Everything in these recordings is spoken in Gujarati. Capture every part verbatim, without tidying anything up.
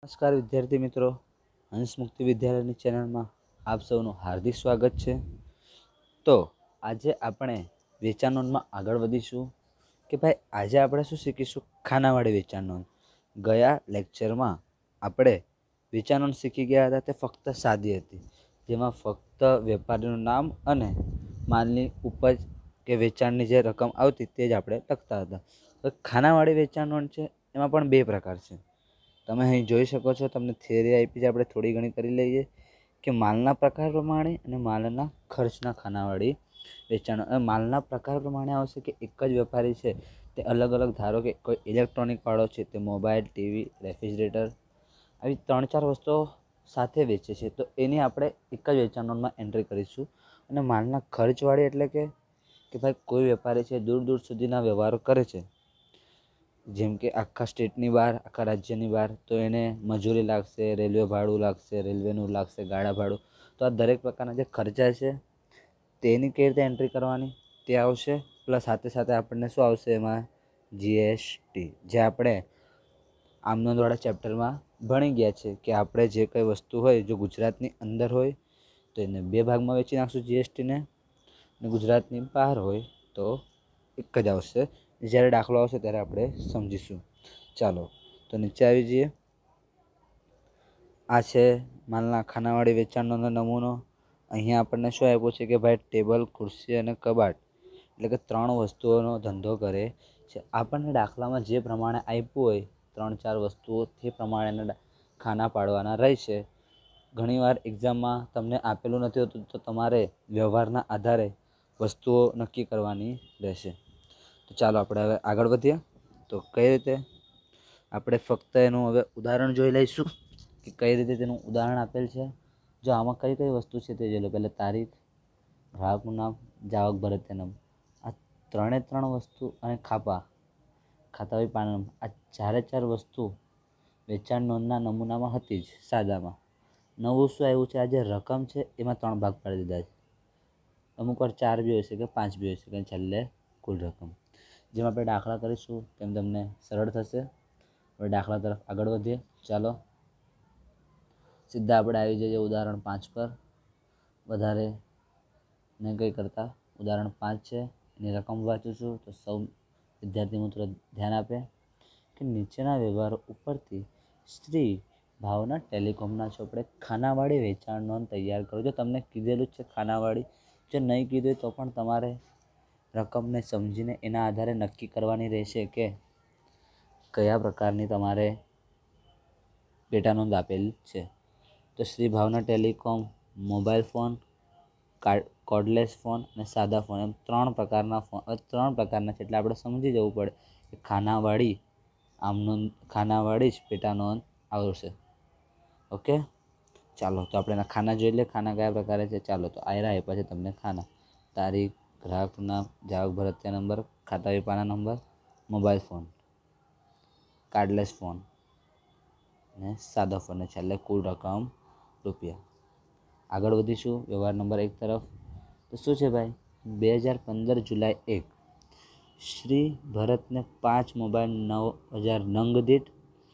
નમસ્કાર વિદ્યાર્થી મિત્રો, હંસ મુક્તિ વિદ્યાલયની ચેનલમાં આપ સૌનું હાર્દિક સ્વાગત છે. તો આજે આપણે વેચાણ નોંધમાં આગળ વધીશું કે ભાઈ આજે આપણે શું શીખીશું? ખાનાવાળી વેચાણ નોંધ. ગયા લેક્ચરમાં આપણે વેચાણ નોંધ શીખી ગયા હતા તે ફક્ત સાદી હતી, જેમાં ફક્ત વેપારીનું નામ અને માલની ઉપજ કે વેચાણની જે રકમ આવતી તે જ આપણે લખતા હતા. તો ખાનાવાળી વેચાણ નોંધ છે, એમાં પણ બે પ્રકાર છે. તમે અહીં જોઈ શકો છો, તમને થિયરી આપી છે, આપણે થોડી ઘણી કરી લઈએ કે માલના પ્રકાર પ્રમાણે અને માલના ખર્ચના ખાનાવાળી વેચાણ. માલના પ્રકાર પ્રમાણે આવશે કે એક જ વેપારી છે તે અલગ અલગ, ધારો કે કોઈ ઇલેક્ટ્રોનિક વાળો છે તે મોબાઈલ, ટીવી, રેફ્રિજરેટર આવી ત્રણ ચાર વસ્તુઓ સાથે વેચે છે, તો એની આપણે એક જ વેચાણ નોંધમાં એન્ટ્રી કરીશું. અને માલના ખર્ચવાળી એટલે કે કે ભાઈ કોઈ વેપારી છે દૂર દૂર સુધીના વ્યવહારો કરે છે, જેમ કે આખા સ્ટેટની બહાર, આખા રાજ્યની બહાર, તો એને મજૂરી લાગશે, રેલવે ભાડું લાગશે, રેલવેનું લાગશે, ગાડા ભાડું. તો આ દરેક પ્રકારના જે ખર્ચા છે તેની કઈ રીતે એન્ટ્રી કરવાની તે આવશે. પ્લસ સાથે સાથે આપણને શું આવશે એમાં? જીએસટી, જે આપણે આમ નોંધવાળા ચેપ્ટરમાં ભણી ગયા છે કે આપણે જે કંઈ વસ્તુ હોય જો ગુજરાતની અંદર હોય તો એને બે ભાગમાં વેચી નાખશું જીએસટીને, અને ગુજરાતની બહાર હોય તો એક જ આવશે. જ્યારે દાખલો આવશે ત્યારે આપણે સમજીશું. ચાલો તો નીચે આવી જઈએ. આ છે માલના ખાનાવાળી વેચાણ નોંધનો નમૂનો. અહીંયા આપણને શું આપ્યું છે કે ભાઈ ટેબલ, ખુરશી અને કબાટ, એટલે કે ત્રણ વસ્તુઓનો ધંધો કરે છે. આપણને દાખલામાં જે પ્રમાણે આપ્યું હોય ત્રણ ચાર વસ્તુઓ તે પ્રમાણેના ખાના પાડવાના રહેશે. ઘણીવાર એક્ઝામમાં તમને આપેલું નથી હોતું, તો તમારે વ્યવહારના આધારે વસ્તુઓ નક્કી કરવાની રહેશે. તો ચાલો આપણે હવે આગળ વધીએ. તો કઈ રીતે આપણે ફક્ત એનું હવે ઉદાહરણ જોઈ લઈશું કે કઈ રીતે તેનું ઉદાહરણ આપેલ છે. જો આમાં કઈ કઈ વસ્તુ છે તે જોઈ લો. પહેલાં તારીખ, ગ્રાહકનું નામ, જાવક ભરતીય નામ, આ ત્રણે ત્રણ વસ્તુ અને ખાપા, ખાતાવી પાના, આ ચારે ચાર વસ્તુ વેચાણ નોંધના નમૂનામાં હતી જ સાદામાં. નવું શું આવ્યું છે? આ જે રકમ છે એમાં ત્રણ ભાગ પાડી દીધા છે. અમુક વાર ચાર બી હોઈ શકે, પાંચ બી હોઈ શકે, છેલ્લે કુલ રકમ. જેમ આપણે દાખલા કરીશું તેમ તમને સરળ થશે. હવે દાખલા તરફ આગળ વધીએ. ચાલો સીધા આપણે આવી જઈએ ઉદાહરણ પાંચ પર. વધારે ને કંઈ કરતાં ઉદાહરણ પાંચ છે, એની રકમ વાંચું છું. તો સૌ વિદ્યાર્થી મિત્રો ધ્યાન આપે કે નીચેના વ્યવહારો ઉપરથી શ્રી ભાવના ટેલિકોમના ચોપડે ખાનાવાળી વેચાણ નોંધ તૈયાર કરો. જો તમને કીધેલું જ છે ખાનાવાળી, જો નહીં કીધું તો પણ તમારે રકમને સમજીને એના આધારે નક્કી કરવાની રહેશે કે કયા પ્રકારની તમારે પેટા નોંધ આપેલ છે. તો Shri Bhavna telecom mobile phone, cordless phone અને સાદા ફોન, એમ ત્રણ પ્રકારના ફોન, ત્રણ પ્રકારના છે એટલે આપણે સમજી જવું પડે કે ખાનાવાળી આમ નોંધ ખાનાવાળી જ પેટા નોંધ આવશે. ઓકે, ચાલો તો આપણે એના ખાના જોઈ લઈએ. ખાના કયા પ્રકારે છે? ચાલો તો આયરા આપ્યા છે તમને ખાના: તારીખ, ગ્રાહકનું નામ, જાવક ભરતીય નંબર, ખાતાવી પાના number, mobile phone, cordless phone ને સાદા ફોન, ને છેલ્લે કુલ રકમ રૂપિયા. આગળ વધીશું વ્યવહાર નંબર એક તરફ. તો શું છે ભાઈ? બે હજાર પંદર જુલાઈ એક શ્રી ભરતને પાંચ મોબાઈલ નવ હજાર નંગ દીઠ,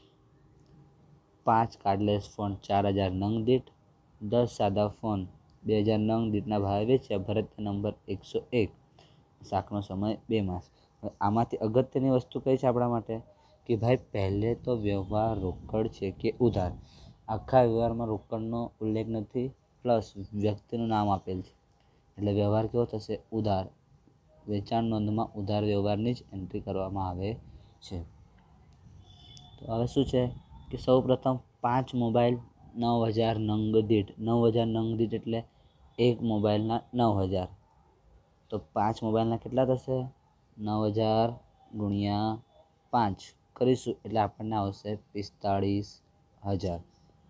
પાંચ કાર્ડલેસ ફોન ચાર હજાર નંગ દીઠ, દસ સાદા ફોન બે હજાર નંગ દીઠના ભાવે વેચ્યા. ભરતીય નંબર એકસો એક, શાકનો સમય બે માસ. હવે આમાંથી અગત્યની વસ્તુ કઈ છે આપણા માટે કે ભાઈ પહેલે તો વ્યવહાર રોકડ છે કે ઉધાર. આખા વ્યવહારમાં રોકડનો ઉલ્લેખ નથી, પ્લસ વ્યક્તિનું નામ આપેલ છે, એટલે વ્યવહાર કેવો થશે? ઉધાર. વેચાણ નોંધમાં ઉધાર વ્યવહારની જ એન્ટ્રી કરવામાં આવે છે. તો હવે શું છે કે સૌ પ્રથમ પાંચ મોબાઈલ નવ હજાર નંગ દીઠ, નવ હજાર નંગ દીઠ એટલે એક મોબાઈલના નવ હજાર. તો પાંચ મોબાઈલના કેટલા થશે? નવ હજાર ગુણ્યા પાંચ કરીશું એટલે આપણને આવશે પિસ્તાળીસ હજાર.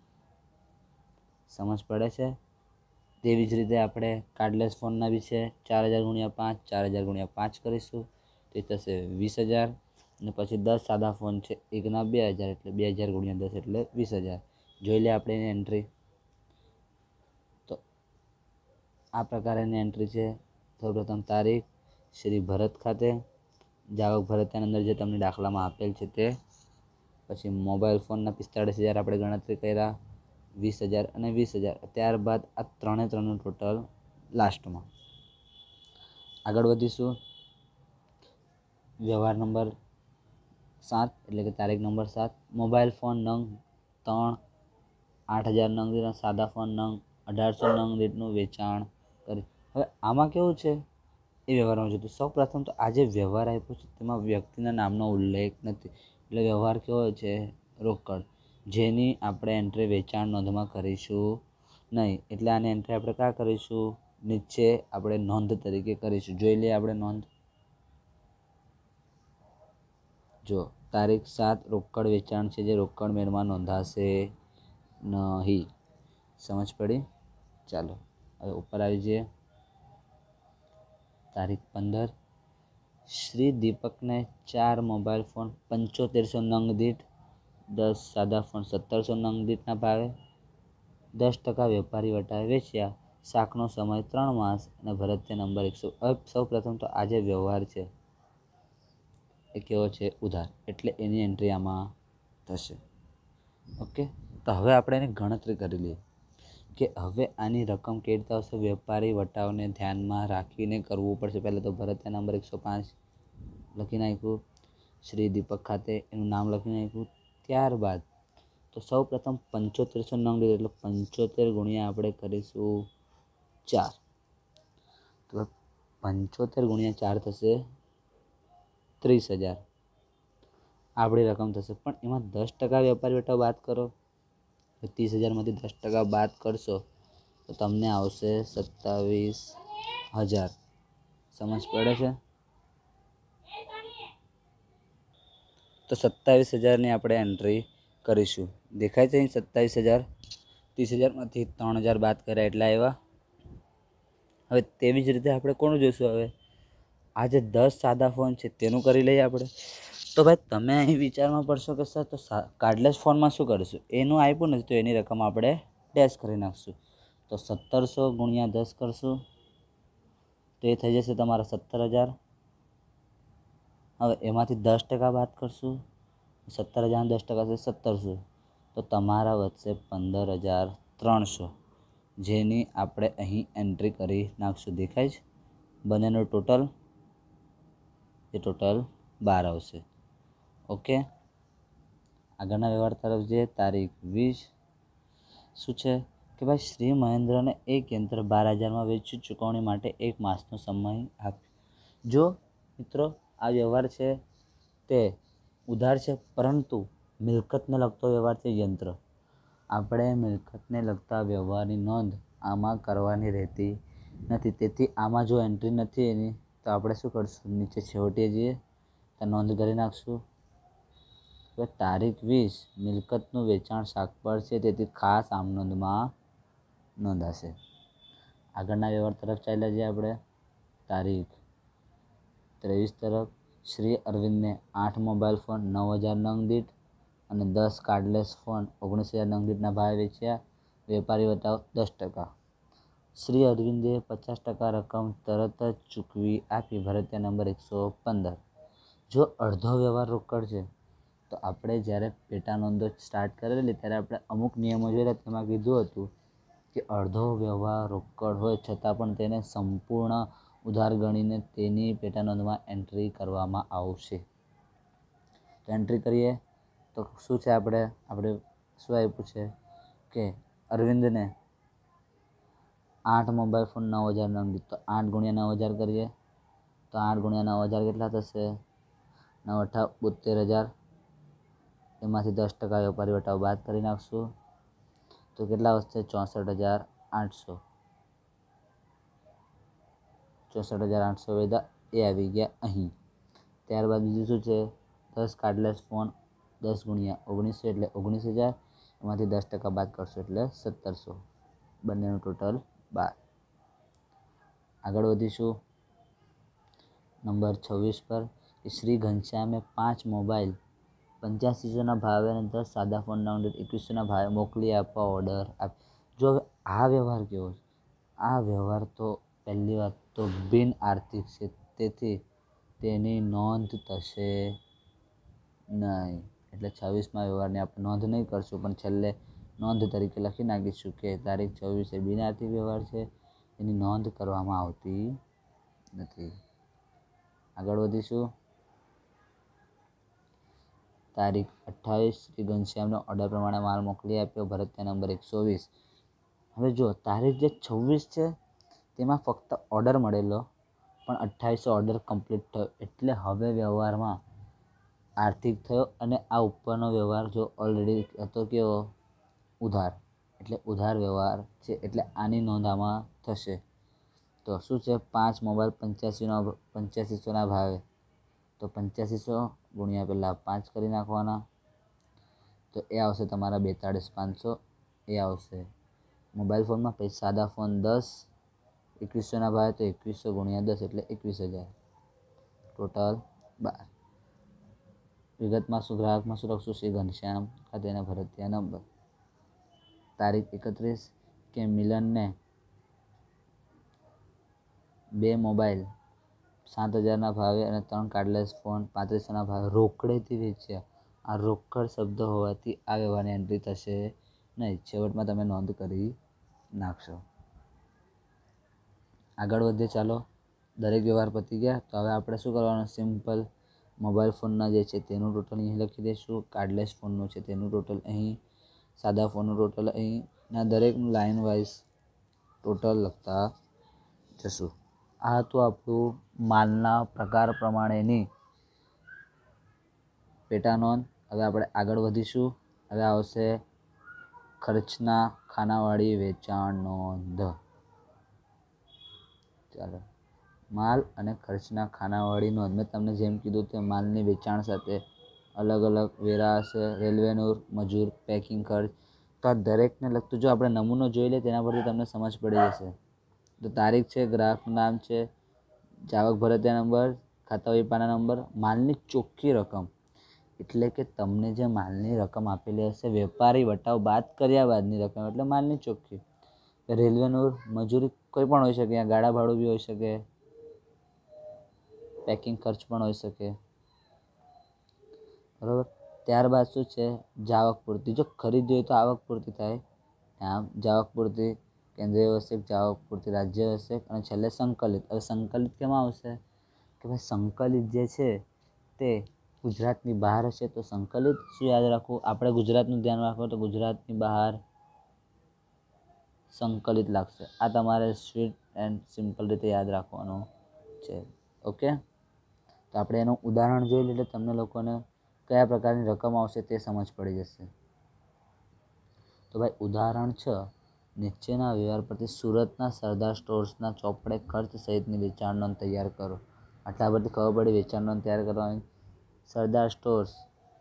સમજ પડે છે? તેવી જ રીતે આપણે કાર્ડલેસ ફોનના બી છે. ચાર હજાર ગુણ્યા પાંચ, ચાર હજાર ગુણ્યા પાંચ કરીશું તે થશે વીસ હજાર. અને પછી દસ સાદા ફોન છે, એકના બે હજાર એટલે બે હજાર ગુણ્યા દસ એટલે વીસ હજાર. જોઈ લે આપણે એની એન્ટ્રી. તો આ પ્રકારની એન્ટ્રી છે. સૌપ્રથમ તારીખ શ્રી ભરત ખાતે, જાવક ભરતીય અંદર જે તમને દાખલામાં આપેલ છે તે, પછી મોબાઈલ ફોનના પિસ્તાળીસ હજાર આપણે ગણતરી કર્યા, વીસ હજાર અને વીસ હજાર. ત્યારબાદ આ ત્રણે ત્રણનું ટોટલ લાસ્ટમાં. આગળ વધીશું. વ્યવહાર નંબર સાત એટલે કે તારીખ નંબર સાત, મોબાઈલ ફોન નંગ ત્રણ આઠ હજાર નંગ દીઠના સાદા ફોન નંગ અઢારસો નંગ દીઠનું વેચાણ કરી. હવે આમાં કેવું છે એ વ્યવહારમાં જોતું. સૌ પ્રથમ તો આ જે વ્યવહાર આપ્યો છે તેમાં વ્યક્તિના નામનો ઉલ્લેખ નથી. એટલે વ્યવહાર કેવો છે? રોકડ, જેની આપણે એન્ટ્રી વેચાણ નોંધમાં કરીશું નહીં. એટલે આની એન્ટ્રી આપણે ક્યાં કરીશું? નીચે આપણે નોંધ તરીકે કરીશું. જોઈ લઈએ આપણે નોંધ. જો તારીખ સાત રોકડ વેચાણ છે જે રોકડ મેળમાં નોંધાશે નહીં. સમજ પડી? ચાલો હવે ઉપર આવી જઈએ. તારીખ પંદર, શ્રી દીપકને ચાર મોબાઈલ ફોન પંચોતેરસો નંગ દીઠ દસ સાદા ફોન સત્તરસો નંગ દીઠના ભાવે દસ ટકા વેપારી વટાવે વેચ્યા. શાકનો સમય ત્રણ માસ અને ભરતીય નંબર એકસો. હવે સૌ પ્રથમ તો આ જે વ્યવહાર છે એ કેવો છે? ઉધાર. એટલે એની એન્ટ્રી આમાં થશે. ઓકે, તો હવે આપણે એની ગણતરી કરી લઈએ કે હવે આની રકમ કેવી રીતે આવશે. વેપારી વટાવને ધ્યાનમાં રાખીને કરવું પડશે. પહેલાં તો ભરતીય નંબર એકસો પાંચ લખી નાખ્યું, શ્રી દીપક ખાતે એનું નામ લખી નાખ્યું. ત્યારબાદ તો સૌ પ્રથમ પંચોતેરસો નંગ લીધો એટલે પંચોતેર ગુણ્યા આપણે કરીશું ચાર. તો પંચોતેર ગુણ્યા ચાર થશે ત્રીસ હજાર આપણી રકમ થશે. પણ એમાં દસ ટકા વેપારી વટાવ બાદ કરો. ત્રીસ હજારમાંથી દસ ટકા બાદ કરશો તો તમને આવશે સત્તાવીસ હજાર. સમજ પડે છે? તો સત્તાવીસ હજારની આપણે એન્ટ્રી કરીશું. દેખાય છે અહીં સત્તાવીસ હજાર. ત્રીસ હજારમાંથી ત્રણ હજાર બાદ કર્યા એટલા આવ્યા. હવે તેવી જ રીતે આપણે કોનું જોઈશું? હવે આ જે દસ સાદા ફોન છે તેનું કરી લઈએ આપણે. તો ભાઈ તમે અહીં વિચારમાં પડશો કે સર તો કાર્ડલેસ ફોનમાં શું કરીશું? એનું આપ્યું નથી તો એની રકમ આપણે ડેશ કરી નાખશું. તો સત્તરસો ગુણ્યા દસ કરશું તો એ થઈ જશે તમારા સત્તર હજાર. હવે એમાંથી દસ ટકા બાદ કરશું, સત્તર હજાર દસ ટકા છે સત્તરસો, તો તમારા વધશે પંદર હજાર ત્રણસો, જેની આપણે અહીં એન્ટ્રી કરી નાખશું. દેખાય છે બંનેનું ટોટલ? એ ટોટલ બાર આવશે. ઓકે, આગળના વ્યવહાર તરફ જઈએ. તારીખ વીસ શું છે કે ભાઈ શ્રી મહેન્દ્રને એક યંત્ર બાર હજારમાં વેચ્યું, ચૂકવણી માટે એક માસનો સમય આપ્યો. જો મિત્રો આ વ્યવહાર છે તે ઉધાર છે, પરંતુ મિલકતને લગતો વ્યવહાર છે. યંત્ર આપણે મિલકતને લગતા વ્યવહારની નોંધ આમાં કરવાની રહેતી નથી. તેથી આમાં જો એન્ટ્રી નથી એની તો આપણે શું કરશું? નીચે છેવટે જઈએ તો નોંધ કરી નાખશું. તો તારીખ વીસ મિલકતનું વેચાણ શાક પર છે, તેથી ખાસ આમ નોંધમાં નોંધાશે. આગળના વ્યવહાર તરફ ચાલ્યા જઈએ આપણે. તારીખ ત્રેવીસ તરફ શ્રી અરવિંદને આઠ મોબાઈલ ફોન નવ હજાર નંગ દીઠ અને દસ કાર્ડલેસ ફોન ઓગણીસ હજાર નંગ દીઠના ભાવે વેચ્યા. વેપારી વટાવ દસ ટકા. શ્રી અરવિંદે પચાસ ટકા રકમ તરત જ ચૂકવી આપી. ભરતીય નંબર એકસો પંદર. જો અડધો વ્યવહાર રોકડ છે તો આપણે જ્યારે પેટા નોંધો સ્ટાર્ટ કરેલી ત્યારે આપણે અમુક નિયમો જોયેલા. તેમાં કીધું હતું કે અડધો વ્યવહાર રોકડ હોય છતાં પણ તેને સંપૂર્ણ ઉધાર ગણીને તેની પેટા નોંધમાં એન્ટ્રી કરવામાં આવશે. તો એન્ટ્રી કરીએ તો શું છે? આપણે આપણે શું આપ્યું છે કે અરવિંદને આઠ મોબાઈલ ફોન નવ હજાર નંગ દીઠ. તો આઠ ગુણ્યા નવ હજાર કરીએ તો આઠ ગુણ્યા નવ હજાર કેટલા થશે? નવ અઠા બોતેર હજાર. એમાંથી દસ ટકા વેપારી વટાવ બાદ કરી નાખશું તો કેટલા વધશે? ચોસઠ હજાર આઠસો. ચોસઠ હજાર આઠસો વધ્યા એ આવી ગયા અહીં. ત્યારબાદ બીજું શું છે? દસ કાર્ડલેસ ફોન દસ ગુણ્યા ઓગણીસો એટલે ઓગણીસ હજાર. એમાંથી દસ ટકા બાદ કરશો એટલે સત્તરસો. બંનેનું ટોટલ બાર. આગળ વધીશું નંબર છવ્વીસ પર. શ્રી ઘનશ્યામે પાંચ મોબાઈલ પંચ્યાસીસોના ભાવે અને દસ સાદા ફોન નંગ દીઠ એકવીસોના ભાવે મોકલી આપવા ઓર્ડર આપ. જો આ વ્યવહાર કેવો છે? આ વ્યવહાર તો પહેલી વાત તો બિન આર્થિક છે, તેથી તેની નોંધ થશે નહીં. એટલે છવ્વીસમાં વ્યવહારની આપણે નોંધ નહીં કરશું, પણ છેલ્લે નોંધ તરીકે લખી નાખીશું કે તારીખ છવ્વીસ એ બિનઆર્થિક વ્યવહાર છે, એની નોંધ કરવામાં આવતી નથી. આગળ વધીશું. તારીખ અઠ્ઠાવીસ શ્રી ઘનશ્યામને ઓર્ડર પ્રમાણે માલ મોકલી આપ્યો, ભરતીયા નંબર એકસો વીસ. હવે જો તારીખ જે છવ્વીસ છે તેમાં ફક્ત ઓર્ડર મળેલો, પણ અઠ્ઠાવીસો ઓર્ડર કમ્પ્લીટ થયો, એટલે હવે વ્યવહારમાં આર્થિક થયો. અને આ ઉપરનો વ્યવહાર જો ઓલરેડી હતો કેવો, ઉધાર, એટલે ઉધાર વ્યવહાર છે, એટલે આની નોંધ આમાં થશે. તો શું છે, પાંચ મોબાઈલ પંચ્યાસીનો પંચ્યાસીસોના ભાવે, તો પંચ્યાસીસો ગુણ્યા પહેલાં પાંચ કરી નાખવાના, તો એ આવશે તમારા બેતાળીસ પાંચસો એ આવશે. મોબાઈલ ફોનમાં પછી સાદા ફોન દસ એકવીસોના ભાવે, તો એકવીસો ગુણ્યા દસ એટલે એકવીસ હજાર, ટોટલ બાર. વિગતમાં શું, ગ્રાહકમાં શું લખશું, શ્રી ઘનશ્યામ ખાતેના ભરતીયા નંબર. તારીખ એકત્રીસ કે મિલનને બે મોબાઈલ સાત હજારના ભાવે અને ત્રણ કાર્ડલેસ ફોન પાંત્રીસોના ભાવે રોકડેથી વેચ્યા. આ રોકડ શબ્દ હોવાથી આ વ્યવહારની એન્ટ્રી થશે નહીં. છેવટમાં તમે નોંધ કરી નાખશો. આગળ વધીએ. ચાલો, દરેક વ્યવહાર પતી ગયા. તો હવે આપણે શું કરવાનું, સિમ્પલ મોબાઈલ ફોનના જે છે તેનું ટોટલ અહીં લખી દઈશું, કાર્ડલેસ ફોનનું છે તેનું ટોટલ અહીં, સાદા ફોનનું ટોટલ અહીં, ના દરેકનું લાઇન વાઇઝ ટોટલ લખતા જશું. આ હતું આપણું માલના પ્રકાર પ્રમાણેની પેટા નોંધ. હવે આપણે આગળ વધીશું. હવે આવશે ખર્ચના ખાનાવાળી વેચાણ નોંધ. ચાલો, માલ અને ખર્ચના ખાનાવાળી નોંધ. મેં તમને જેમ કીધું તે માલની વેચાણ સાથે અલગ અલગ વેરા હશે, રેલવેનું મજૂર, પેકિંગ ખર્ચ. તો આ દરેકને લગતું જો આપણે નમૂનો જોઈ લઈએ તેના પરથી તમને સમજ પડી જશે. તો તારીખ છે, ગ્રાહકનું નામ છે, જાવક ભરતીયા નંબર, ખાતા વેપારના નંબર, માલની ચોખ્ખી રકમ, એટલે કે તમને જે માલની રકમ આપેલી હશે વેપારી વટાવ બાદ કર્યા બાદની રકમ, એટલે માલની ચોખ્ખી. રેલવેનું મજૂરી કોઈ પણ હોઈ શકે, અહીંયા ગાડા ભાડું બી હોઈ શકે, પેકિંગ ખર્ચ પણ હોઈ શકે, બરાબર. ત્યારબાદ શું છે, જાવક પૂર્તિ. જો ખરીદી હોય તો આવક પૂર્તિ થાય, આમ જાવક પૂર્તિ, કેન્દ્રીય આવશ્યક, જાવક પૂર્તિ રાજ્ય આવશ્યક, અને છેલ્લે સંકલિત. હવે સંકલિત કેમાં આવશે કે ભાઈ સંકલિત જે છે તે ગુજરાતની બહાર હશે, તો સંકલિત શું યાદ રાખવું, આપણે ગુજરાતનું ધ્યાન રાખવું, તો ગુજરાતની બહાર સંકલિત લાગશે. આ તમારે સ્વીટ એન્ડ સિમ્પલ રીતે યાદ રાખવાનું છે. ઓકે, તો આપણે એનું ઉદાહરણ જોઈ લઈએ એટલે તમને લોકોને કયા પ્રકારની રકમ આવશે તે સમજ પડી જશે. તો ભાઈ ઉદાહરણ છ, નીચેના વ્યવહાર પરથી સુરતના સરદાર સ્ટોર્સના ચોપડે ખર્ચ સહિતની વેચાણ નોંધ તૈયાર કરો. આટલા પરથી ખબર પડી વેચાણ નોંધ તૈયાર કરવાની. સરદાર સ્ટોર્સ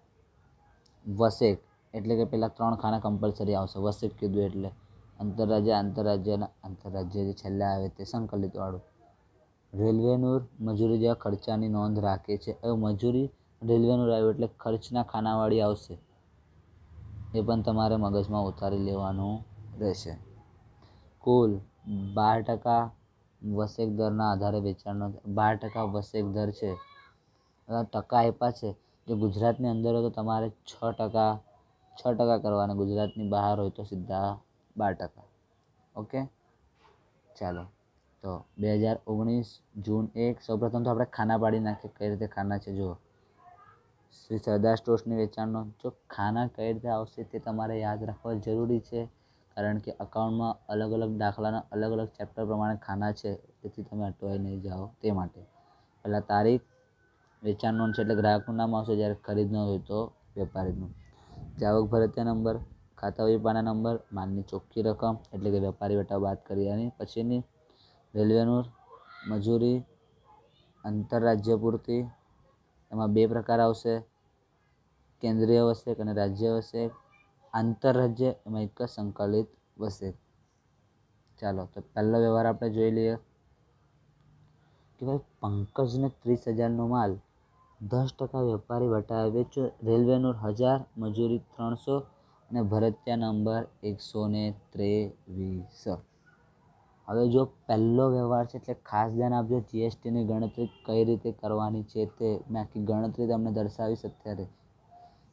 વસેક, એટલે કે પેલા ત્રણ ખાના કમ્પલસરી આવશે, વસેક કીધું એટલે આંતરરાજ્ય, આંતરરાજ્યના આંતરરાજ્ય જે છેલ્લે આવે તે સંકલિતવાળું. રેલવેનું મજૂરી જેવા ખર્ચાની નોંધ રાખે છે. હવે મજૂરી રેલવેનું આવ્યું એટલે ખર્ચના ખાનાવાળી આવશે, એ પણ તમારે મગજમાં ઉતારી લેવાનું રહેશે. કુલ બાર ટકા વસેક દરના આધારે વેચાણ નોંધ. બાર ટકા વસેક દર છે, ટકા આપ્યા છે. જો ગુજરાતની અંદર હોય તો તમારે છ ટકા છ ટકા કરવાના, ગુજરાતની બહાર હોય તો સીધા બાર ટકા. ઓકે, ચાલો. તો બે હજાર ઓગણીસ જૂન એક, સૌપ્રથમ તો આપણે ખાના પાડી નાખીએ, કઈ રીતે ખાના છે જુઓ. શ્રી સરદાર સ્ટોર્સની વેચાણ નોંધ. જો ખાના કઈ રીતે આવશે તે તમારે યાદ રાખવા જરૂરી છે, કારણ કે અકાઉન્ટમાં અલગ અલગ દાખલાના અલગ અલગ ચેપ્ટર પ્રમાણે ખાના છે, તેથી તમે અટવાઈ નહીં જાઓ તે માટે. પહેલાં તારીખ, વેચાણ નોંધ છે એટલે ગ્રાહકનું નામ આવશે, જ્યારે ખરીદ નોંધ હોય તો વેપારીનું. જાવક ભરતીયા નંબર, ખાતા વેપારના નંબર, માલની ચોખ્ખી રકમ, એટલે કે વેપારી વટાવ બાદ કર્યાની પછીની. રેલવેનું મજૂરી, આંતરરાજ્ય પૂર્તિ, એમાં બે પ્રકાર આવશે, કેન્દ્રીય વસેક અને રાજ્ય વસેક. આંતરરાજ્ય એમાં એક જ સંકલિત વસેક. ચાલો, તો પહેલો વ્યવહાર આપણે જોઈ લઈએ કે ભાઈ પંકજને ત્રીસ હજારનો માલ દસ ટકા વેપારી વટાવે વેચ્યો. રેલવેનું હજાર, મજૂરી ત્રણસો અને ભરતીયા નંબર એકસો ને ત્રેવીસ. હવે જો પહેલો વ્યવહાર છે એટલે ખાસ ધ્યાન આપજો, જીએસટીની ગણતરી કઈ રીતે કરવાની છે તે મેં આખી ગણતરી તમને દર્શાવીશ અત્યારે.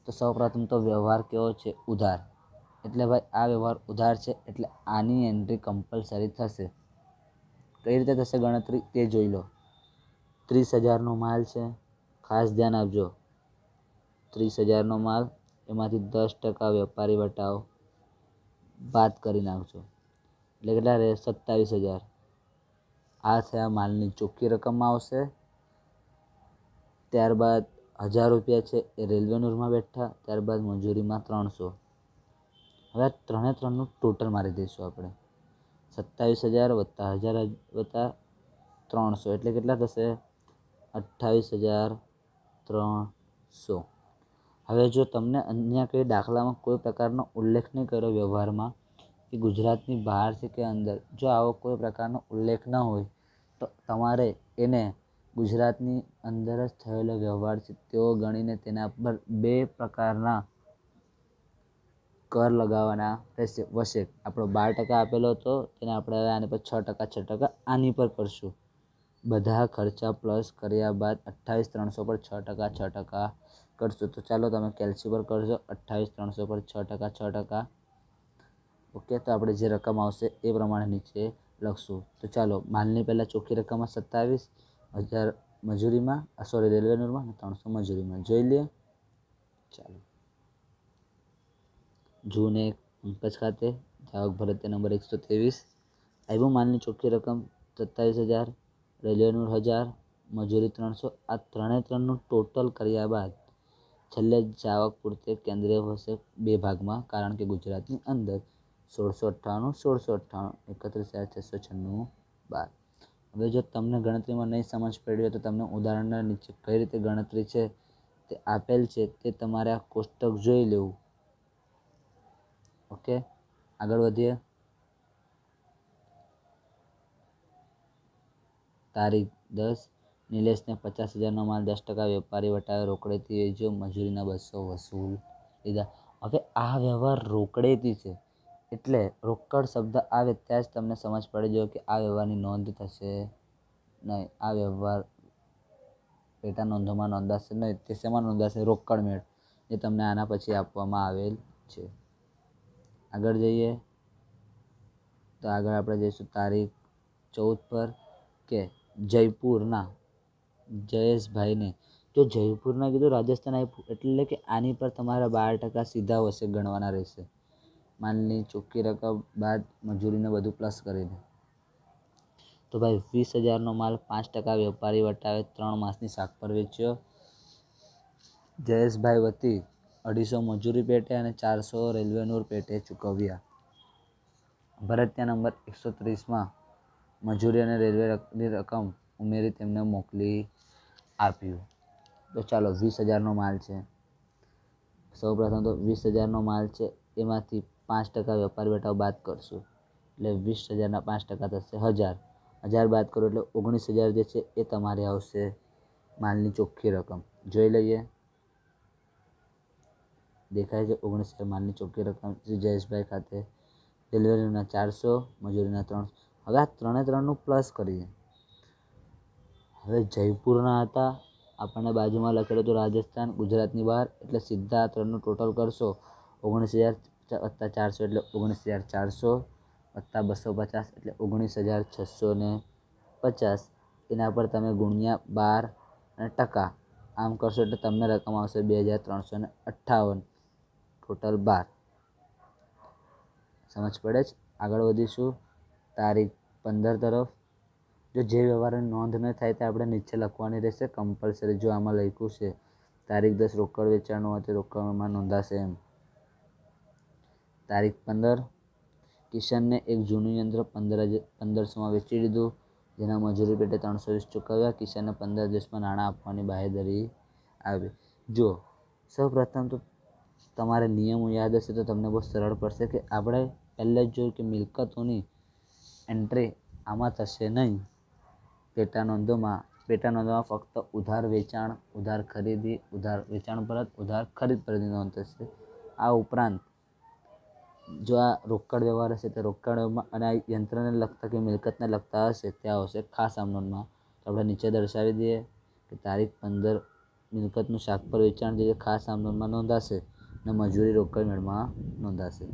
તો સૌપ્રથમ તો વ્યવહાર કેવો છે? ઉધાર. એટલે ભાઈ આ વ્યવહાર ઉધાર છે એટલે આની એન્ટ્રી કમ્પલસરી થશે. કઈ રીતે થશે ગણતરી તે જોઈ લો. ત્રીસ હજારનો માલ છે, ખાસ ધ્યાન આપજો. ત્રીસ હજારનો માલ, એમાંથી દસ ટકા વેપારી વટાવો બાદ કરી નાખજો એટલે કેટલા રહે? સત્તાવીસ હજાર. આ થયા માલની ચોખ્ખી રકમમાં આવશે. ત્યારબાદ હજાર રૂપિયા છે એ રેલવે નૂરમાં બેઠા, ત્યારબાદ મજૂરીમાં ત્રણસો. હવે આ ત્રણે ત્રણનું ટોટલ મારી દઈશું આપણે. સત્તાવીસ હજાર વત્તા હજાર વત્તા ત્રણસો એટલે કેટલા થશે? અઠ્ઠાવીસ હજાર ત્રણસો. હવે જો તમને અન્ય કંઈ દાખલામાં કોઈ પ્રકારનો ઉલ્લેખ નહીં કર્યો વ્યવહારમાં કે ગુજરાતની બહાર છે કે અંદર, જો આવો કોઈ પ્રકારનો ઉલ્લેખ ન હોય તો તમારે એને ગુજરાતની અંદર જ થયેલો વ્યવહાર છે તેવો ગણીને તેના પર બે પ્રકારના કર લગાવવાના રહેશે. વશેક આપણો બાર ટકા આપેલો હતો તેને આપણે હવે આની પર છ ટકા છ ટકા આની પર કરશું. બધા ખર્ચા પ્લસ કર્યા બાદ અઠ્ઠાવીસ ત્રણસો પર છ ટકા છ ટકા કરશું. તો ચાલો તમે કેલ્સી પર કરજો. અઠ્ઠાવીસ ત્રણસો પર છ ટકા છ ટકા ઓકે. તો આપણે જે રકમ આવશે એ પ્રમાણે નીચે લખશું. તો ચાલો માલની પહેલાં ચોખ્ખી રકમમાં સત્તાવીસ હજાર મજૂરીમાં, સોરી રેલવે નૂરમાં, અને ત્રણસો મજૂરીમાં જોઈ લઈએ. ચાલો જૂન એક પંકજ ખાતે જાવક ભરત નંબર એકસો ત્રેવીસ. આવ્યું માલની ચોખ્ખી રકમ સત્તાવીસ હજાર, રેલવે નૂર હજાર, મજૂરી ત્રણસો. આ ત્રણે ત્રણનું ટોટલ કર્યા બાદ છેલ્લે જાવક પૂરતે કેન્દ્રીય હશે બે ભાગમાં, કારણ કે ગુજરાતની અંદર સોળસો અઠ્ઠાણું સોળસો અઠ્ઠાણું એકત્રીસ હજાર છસો છન્નું બાર. હવે જો તમને ગણતરીમાં નહીં સમજ પડી હોય તો તમને ઉદાહરણના નીચે કઈ રીતે ગણતરી છે તે આપેલ છે તે તમારે આ કોષ્ટક જોઈ લેવું. ઓકે, આગળ વધીએ. તારીખ દસ, નિલેશને પચાસ હજારનો માલ દસ ટકા વેપારી વટાવે રોકડેથી વેચ્યો, મજૂરીના બસો વસૂલ લીધા. હવે આ વ્યવહાર રોકડેથી છે એટલે રોકડ શબ્દ આવે ત્યાં જ તમને સમજ પડી જાય કે આ વ્યવહારની નોંધ થશે નહીં. આ વ્યવહાર પેટા નોંધોમાં નોંધાશે નહીં. તે શેમાં નોંધાશે? રોકડ મેળ, જે તમને આના પછી આપવામાં આવેલ છે. આગળ જઈએ તો આગળ આપણે જઈશું તારીખ ચૌદ પર કે જયપુરના જયેશભાઈને. જો જયપુરના કીધું રાજસ્થાન આપ્યું એટલે કે આની પર તમારા બાર ટકા સીધા વશે ગણવાના રહેશે. માલની ચોખ્ખી રકમ બાદ મજૂરીને બધું પ્લસ કરીને. તો ભાઈ વીસ હજારનો માલ પાંચ ટકા વેપારી વટાવે ત્રણ માસની શાક પર વેચ્યો. જયેશભાઈ વતી અઢીસો મજૂરી પેટે અને ચારસો રેલવે નૂર પેટે ચૂકવ્યા. ભરતિયા નંબર એકસો ત્રીસમાં મજૂરી અને રેલવેની રકમ ઉમેરી તેમને મોકલી આપ્યું. તો ચાલો વીસ હજારનો માલ છે. સૌ પ્રથમ તો વીસ હજારનો માલ છે એમાંથી પાંચ ટકા વેપારી વટાવ બાદ કરશું એટલે વીસ હજારના પાંચ ટકા થશે હજાર. હજાર બાદ કરો એટલે ઓગણીસ હજાર જે છે એ તમારે આવશે માલની ચોખ્ખી રકમ. જોઈ લઈએ, દેખાય છે ઓગણીસ હજાર માલની ચોખ્ખી રકમ જયેશભાઈ ખાતે. રેલવેના ચારસો, મજૂરીના ત્રણસો. હવે આ ત્રણે ત્રણનું પ્લસ કરીએ. હવે જયપુરના હતા, આપણને બાજુમાં લખેલું હતું રાજસ્થાન, ગુજરાતની બહાર, એટલે સીધા આ ત્રણનું ટોટલ કરશો. ઓગણીસ હજાર વત્તા ચારસો એટલે ઓગણીસ હજાર ચારસો વત્તા બસો પચાસ એટલે ઓગણીસ હજાર છસો ને પચાસ. એના પર તમે ગુણ્યા બાર અને ટકા આમ કરશો એટલે તમને રકમ આવશે બે હજાર ત્રણસો ને અઠ્ઠાવન, ટોટલ બાર. સમજ પડે જ. આગળ વધીશું તારીખ પંદર તરફ. જો જે વ્યવહારની નોંધ ન થાય તે આપણે નીચે લખવાની રહેશે કમ્પલસરી. જો આમાં લખ્યું છે તારીખ દસ રોકડ વેચાણનું હોય તે રોકડમાં નોંધાશે એમ. તારીખ પંદર, કિશનને એક જૂનું યંત્ર પંદર હજાર પંદરસોમાં વેચી દીધું, જેના મજૂરી પેટે ત્રણસો વીસ ચૂકવ્યા. કિશનને પંદર દિવસમાં નાણાં આપવાની બાહેધરી આવી. જો સૌ પ્રથમ તો તમારે નિયમો યાદ હશે તો તમને બહુ સરળ પડશે કે આપણે પહેલે જ જોયું કે મિલકતોની એન્ટ્રી આમાં થશે નહીં. પેટા નોંધોમાં પેટા નોંધોમાં ફક્ત ઉધાર વેચાણ, ઉધાર ખરીદી, ઉધાર વેચાણ પરત, ઉધાર ખરીદ પરતની નોંધ થશે. આ ઉપરાંત જો આ રોકડ વ્યવહાર હશે તે રોકડમાં અને આ યંત્રને લગતા કે મિલકતને લગતા હશે ત્યાં આવશે ખાસ આમ નોંધમાં. તો આપણે નીચે દર્શાવી દઈએ કે તારીખ પંદર મિલકતનું શાક પર વેચાણ જે ખાસ આમનોંધમાં નોંધાશે અને મજૂરી રોકડ મેળમાં નોંધાશે.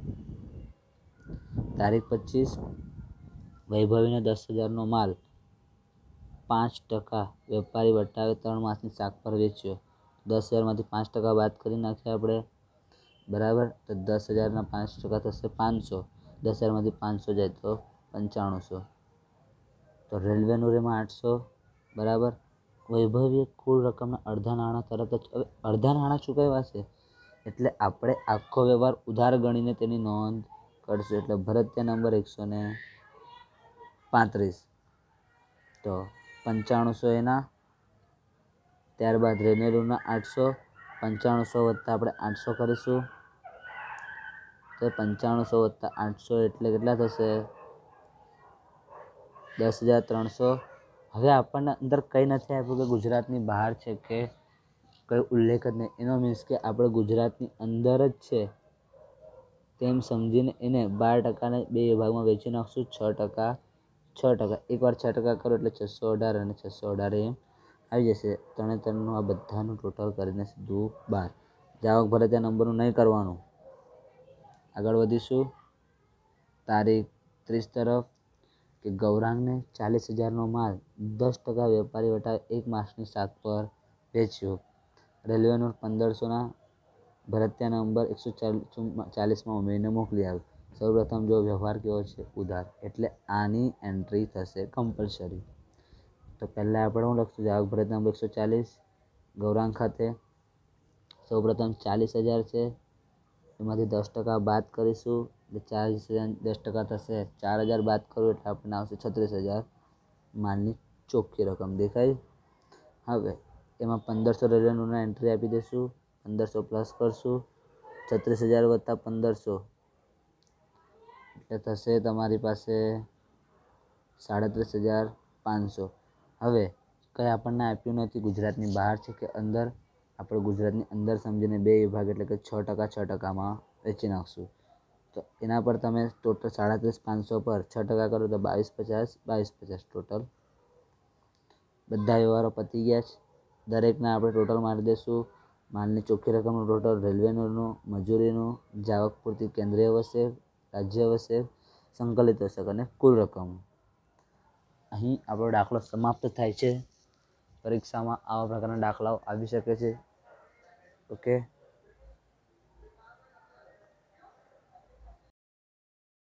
તારીખ પચીસ વૈભવીને દસ હજારનો માલ પાંચ ટકા વેપારી વટાવે ત્રણ માસની શાક પર વેચ્યો. દસ હજારમાંથી પાંચ ટકા બાદ કરી નાખીએ આપણે, બરાબર. તો દસ હજારના પાંચ ટકા થશે પાંચસો. દસ હજારમાંથી પાંચસો જાય તો પંચાણુંસો. તો રેલવેનું રેમાં આઠસો, બરાબર. વૈભવીએ કુલ રકમના અડધા નાણાં તરત જ, હવે અડધા નાણાં ચૂકવ્યા છે એટલે આપણે આખો વ્યવહાર ઉધાર ગણીને તેની નોંધ કરશું. એટલે ભરતીય નંબર એકસો ને પાંત્રીસ. તો પંચાણુંસો એના, ત્યારબાદ રેલવેના આઠસો, પંચાણુંસો વત્તા આપણે આઠસો કરીશું. તો પંચાણુંસો વત્તા આઠસો એટલે કેટલા થશે? દસ હજાર ત્રણસો. હવે આપણને અંદર કંઈ નથી આપ્યું કે ગુજરાતની બહાર છે કે કંઈ ઉલ્લેખ જ નહીં. એનો મીન્સ કે આપણે ગુજરાતની અંદર જ છે તેમ સમજીને એને બાર ટકાને બે વિભાગમાં વેચી નાખશું. છ ટકા છ ટકા એકવાર છ ટકા કરો એટલે છસો અઢાર અને છસો અઢાર એમ આવી જશે. ત્રણે ત્રણનું આ બધાનું ટોટલ કરીને સીધું બાર. જાવક ભરતીયા નંબરનું નહીં કરવાનું. આગળ વધીશું તારીખ ત્રીસ તરફ કે ગૌરાંગને ચાલીસ હજારનો માલ દસ ટકા વેપારી વટાવે એક માસની શાક પર વેચ્યો. રેલવેનું પંદરસોના ભરતીયા નંબર એકસો ચાલીસમાં ઉમેરીને મોકલી આવ્યું. સૌપ્રથમ જો વ્યવહાર કેવો છે? ઉધાર. એટલે આની એન્ટ્રી થશે કમ્પલસરી. તો પહેલાં આપણે શું લખશું? જાવક ભરતીયા નંબર એકસો ચાલીસ ગૌરાંગ ખાતે સૌપ્રથમ ચાલીસ હજાર છે, એમાંથી દસ ટકા બાદ કરીશું એટલે ચાલીસ હજાર દસ ટકા થશે ચાર હજાર બાદ કરું એટલે આપણને આવશે છત્રીસ હજાર માલની ચોખ્ખી રકમ. દેખાય? હવે એમાં પંદરસો રેલવેનું એન્ટ્રી આપી દઈશું. પંદરસો પ્લસ કરશું, છત્રીસ હજાર વત્તા પંદરસો એટલે થશે તમારી પાસે સાડત્રીસ હજાર પાંચસો. હવે કંઈ આપણને આપ્યું નથી ગુજરાતની બહાર છે કે અંદર. આપણે ગુજરાતની અંદર સમજીને બે વિભાગ એટલે કે છ ટકા છ ટકામાં વેચી નાખશું. તો એના પર તમે ટોટલ સાડત્રીસ પાંચસો પર છ ટકા કરો તો બાવીસ પચાસ બાવીસ પચાસ ટોટલ બધા વ્યવહારો પતી ગયા છે. દરેકના આપણે ટોટલ મારી દઈશું. માલની ચોખ્ખી રકમનું ટોટલ, રેલવેનું, મજૂરીનું, જાવક પૂરતી કેન્દ્રીય આવશ્યક, રાજ્ય આવશ્યક, સંકલિત આવશ્યક અને કુલ રકમ. અહીં આપણો દાખલો સમાપ્ત થાય છે. પરીક્ષામાં આવા પ્રકારના દાખલાઓ આવી શકે છે. ઓકે.